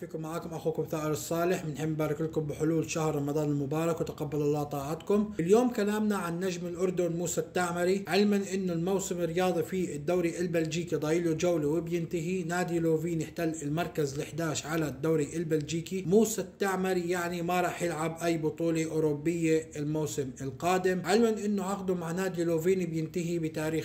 فيكم. معاكم اخوكم ثائر الصالح. بنحب نبارك لكم بحلول شهر رمضان المبارك وتقبل الله طاعتكم. اليوم كلامنا عن نجم الاردن موسى التعمري، علما انه الموسم الرياضي في الدوري البلجيكي ضايله جوله وبينتهي. نادي لوفين احتل المركز ال11 على الدوري البلجيكي. موسى التعمري يعني ما راح يلعب اي بطوله اوروبيه الموسم القادم، علما انه عقده مع نادي لوفين بينتهي بتاريخ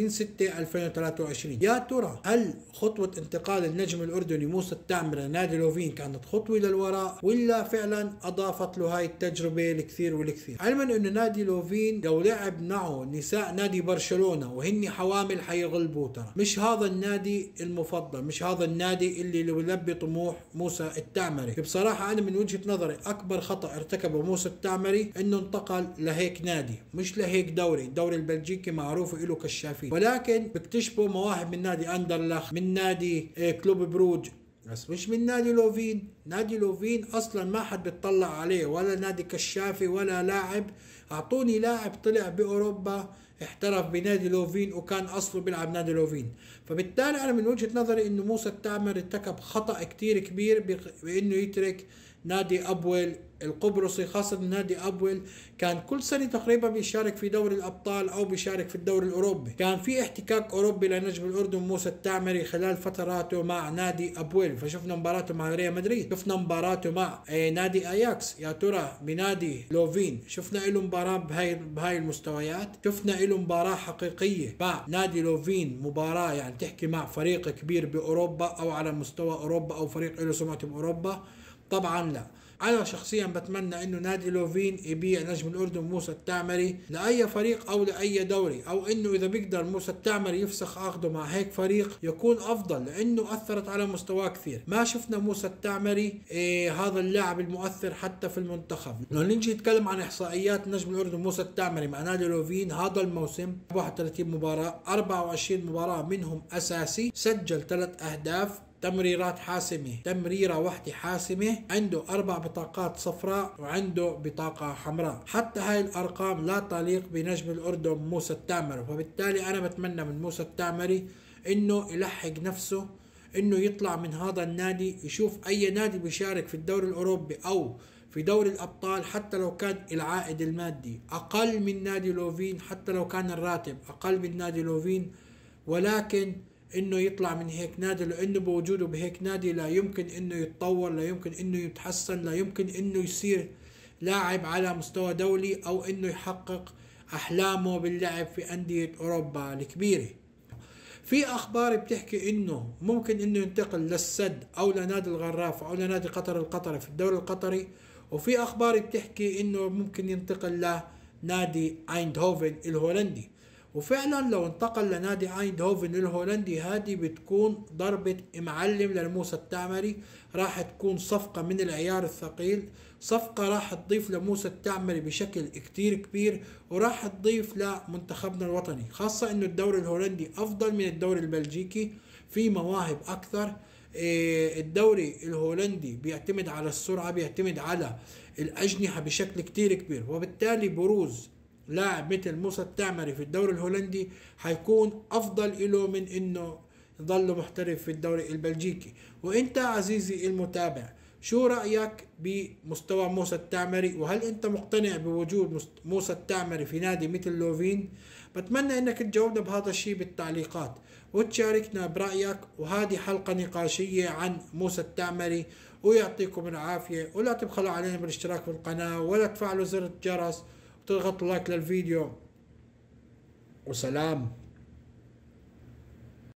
30/6/2023. يا ترى هل خطوه انتقال النجم الاردني موسى التعمري نادي لوفين كانت خطوه للوراء، ولا فعلا اضافت له هاي التجربه الكثير والكثير؟ علما انه نادي لوفين لو لعب معه نساء نادي برشلونه وهن حوامل حيغلبوه. ترى مش هذا النادي المفضل، مش هذا النادي اللي يلبي طموح موسى التعمري. بصراحه انا من وجهه نظري اكبر خطا ارتكبه موسى التعمري انه انتقل لهيك نادي، مش لهيك دوري. الدوري البلجيكي معروف له كشافين، ولكن بيكتشفوا مواهب من نادي اندرلخت، من نادي كلوب بروج، بس مش من نادي لوفين. نادي لوفين اصلا ما حد بيطلع عليه، ولا نادي كشافي ولا لاعب. اعطوني لاعب طلع باوروبا احترف بنادي لوفين وكان اصله بيلعب نادي لوفين. فبالتالي انا من وجهة نظري انه موسى التعمري ارتكب خطأ كتير كبير بانه يترك نادي ابويل القبرصي، خاصة نادي ابويل كان كل سنة تقريبا بيشارك في دوري الابطال او بيشارك في الدوري الاوروبي. كان في احتكاك اوروبي لنجم الاردن موسى التعمري خلال فتراته مع نادي ابويل. فشفنا مباراته مع ريال مدريد، شفنا مباراته مع نادي اياكس. يا ترى بنادي لوفين شفنا له مباراة بهاي المستويات؟ شفنا له مباراة حقيقية مع نادي لوفين، مباراة يعني تحكي مع فريق كبير باوروبا او على مستوى اوروبا او فريق له سمعة باوروبا؟ طبعا لا. أنا شخصيا بتمنى إنه نادي لوفين يبيع نجم الأردن موسى التعمري لأي فريق أو لأي دوري، أو إنه إذا بيقدر موسى التعمري يفسخ عقده مع هيك فريق يكون أفضل، لأنه أثرت على مستواه كثير. ما شفنا موسى التعمري هذا اللاعب المؤثر حتى في المنتخب. لو نيجي نتكلم عن إحصائيات نجم الأردن موسى التعمري مع نادي لوفين هذا الموسم 31 مباراة، 24 مباراة منهم أساسي، سجل 3 أهداف، تمريرات حاسمة، تمريرة واحدة حاسمة، عنده 4 بطاقات صفراء وعنده بطاقة حمراء. حتى هاي الأرقام لا تليق بنجم الأردن موسى التعمري. فبالتالي أنا بتمنى من موسى التعمري إنه يلحق نفسه، إنه يطلع من هذا النادي، يشوف أي نادي بيشارك في الدوري الأوروبي أو في دوري الأبطال، حتى لو كان العائد المادي أقل من نادي لوفين، حتى لو كان الراتب أقل من نادي لوفين، ولكن انه يطلع من هيك نادي، لانه بوجوده بهيك نادي لا يمكن انه يتطور، لا يمكن انه يتحسن، لا يمكن انه يصير لاعب على مستوى دولي، او انه يحقق احلامه باللعب في اندية اوروبا الكبيرة. في اخبار بتحكي انه ممكن انه ينتقل للسد او لنادي الغرافة او لنادي قطر القطري في الدوري القطري، وفي اخبار بتحكي انه ممكن ينتقل لنادي ايندهوفن الهولندي. وفعلا لو انتقل لنادي ايندهوفن الهولندي هذه بتكون ضربة معلم لموسى التعمري، راح تكون صفقة من العيار الثقيل، صفقة راح تضيف لموسى التعمري بشكل كتير كبير، وراح تضيف لمنتخبنا الوطني، خاصة انه الدوري الهولندي افضل من الدوري البلجيكي، في مواهب اكثر. الدوري الهولندي بيعتمد على السرعة، بيعتمد على الأجنحة بشكل كتير كبير، وبالتالي بروز لاعب مثل موسى التعمري في الدوري الهولندي حيكون افضل له من انه يضل محترف في الدوري البلجيكي. وانت عزيزي المتابع، شو رأيك بمستوى موسى التعمري؟ وهل انت مقتنع بوجود موسى التعمري في نادي مثل لوفين؟ بتمنى انك تجاوبنا بهذا الشيء بالتعليقات وتشاركنا برأيك. وهذه حلقة نقاشية عن موسى التعمري، ويعطيكم العافية. ولا تبخلوا علينا بالاشتراك في القناة، ولا تفعلوا زر الجرس، تضغط لايك للفيديو، وسلام.